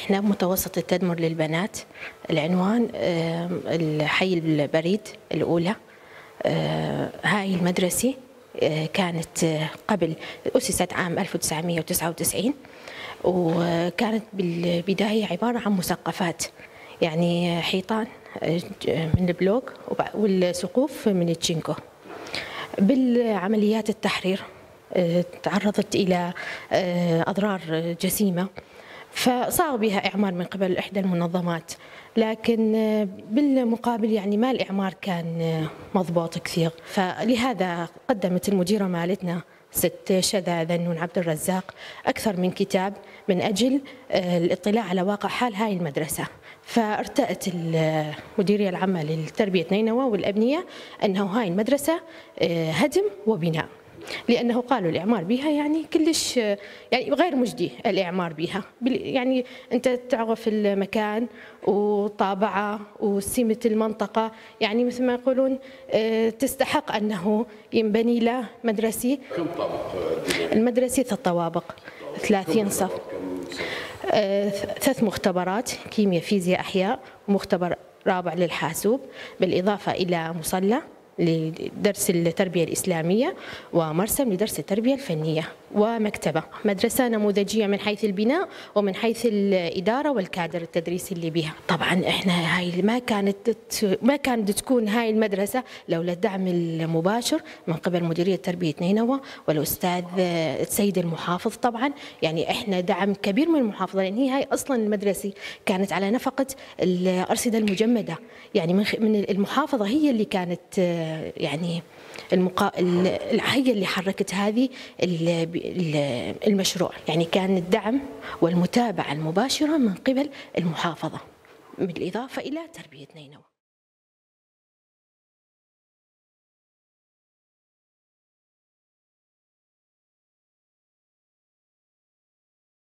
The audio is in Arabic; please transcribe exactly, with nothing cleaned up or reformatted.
احنا متوسط التدمر للبنات. العنوان الحي البريد الأولى. هاي المدرسة كانت قبل، أسست عام ألف وتسعمئة وتسعة وتسعين، وكانت بالبداية عبارة عن مثقفات، يعني حيطان من البلوك والسقوف من التشينكو. بالعمليات التحرير تعرضت إلى أضرار جسيمة، فصار بها إعمار من قبل إحدى المنظمات، لكن بالمقابل يعني ما الإعمار كان مضبوط كثير. فلهذا قدمت المديرة مالتنا ست شذا ذنون عبد الرزاق أكثر من كتاب من أجل الاطلاع على واقع حال هاي المدرسة. فارتأت المديرية العامة للتربية نينوى والأبنية أنه هاي المدرسة هدم وبناء، لأنه قالوا الإعمار بها يعني كلش يعني غير مجدي. الإعمار بها يعني أنت تعرف المكان وطابعه وسمة المنطقة، يعني مثل ما يقولون تستحق أنه ينبني له مدرسة. كم طابق؟ المدرسة ثلاث طوابق، ثلاثين صف، ثلاث مختبرات كيمياء فيزياء أحياء، ومختبر رابع للحاسوب، بالإضافة إلى مصلى لدرس التربية الإسلامية، ومرسم لدرس التربية الفنية، ومكتبة. مدرسة نموذجية من حيث البناء ومن حيث الإدارة والكادر التدريسي اللي بها. طبعا احنا هاي ما كانت ما كانت تكون هاي المدرسة لولا الدعم المباشر من قبل مديرية تربية نينوى والأستاذ السيد المحافظ. طبعا يعني احنا دعم كبير من المحافظة، لأن هي هاي أصلا المدرسة كانت على نفقة الأرصدة المجمدة، يعني من المحافظة هي اللي كانت يعني المقا... هي اللي حركت هذه المشروع، يعني كان الدعم والمتابعة المباشرة من قبل المحافظة بالإضافة إلى تربية نينوى.